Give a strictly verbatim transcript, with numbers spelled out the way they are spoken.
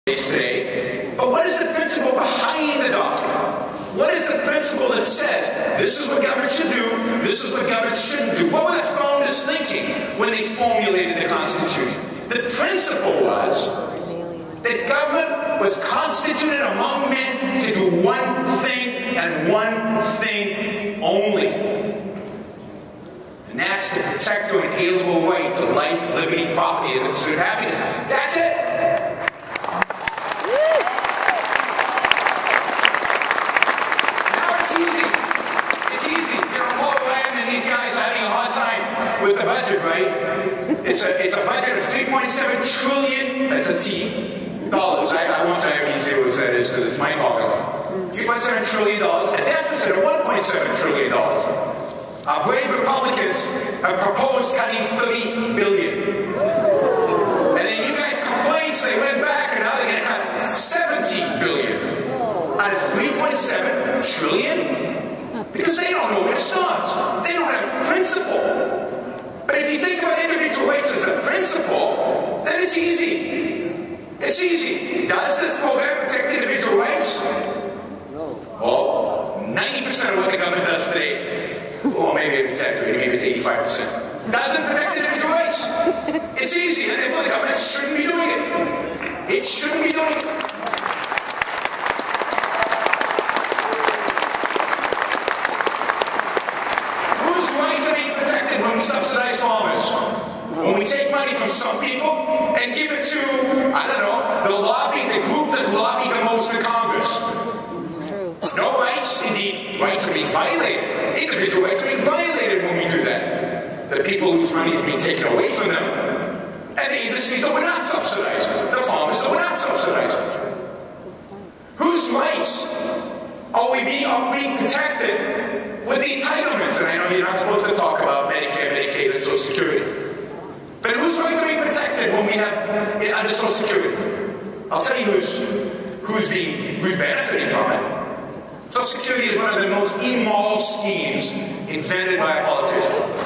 today. But what is the principle behind the document? What is the principle that says this is what government should do, this is what government shouldn't do? What were the founders thinking when they formulated the Constitution? The principle was that government was constituted among men to do one thing and one thing only. And that's to protect your inalienable right to life, liberty, property, and the pursuit of happiness. That's it. Now it's easy. It's easy. You know, Paul Ryan and these guys are having a hard time with the budget, right? It's a, it's a budget of three point seven trillion, that's a T, dollars. I, I won't tell you how many zeros that is because it's mind-boggling. three point seven trillion dollars, a deficit of one point seven trillion dollars. Our brave Republicans have proposed cutting thirty billion dollars. And then you guys complained, so they went back, and now they're going to cut seventeen billion dollars. Out of three point seven trillion dollars? Because they don't know where to start. They don't have principle. But if you think about individual rights as a principle, then it's easy. It's easy. Does this program protect individual rights? No. Well, ninety percent of what the government does today, well, maybe it's actually, maybe it's eighty-five percent, doesn't protect individual rights. It's easy, and therefore the government shouldn't be doing it. It shouldn't be doing it. Whose rights are being protected when we subsidize farmers? When we take money from some people and give it to, I don't know, the lobby, the group that lobby the most in Congress. No rights, indeed, rights are being violated. Individual rights are being violated when we do that. The people whose money is being taken away from them, and the industries that we're not subsidizing, the farmers that we're not subsidizing. Whose rights are we being, are being protected with the entitlements? And I know you're not supposed to talk about Medicare, Medicaid, and Social Security. But whose rights are being protected when we have it under Social Security? I'll tell you who's, who's being who's benefiting from it. Social Security is one of the most immoral schemes invented by a politician.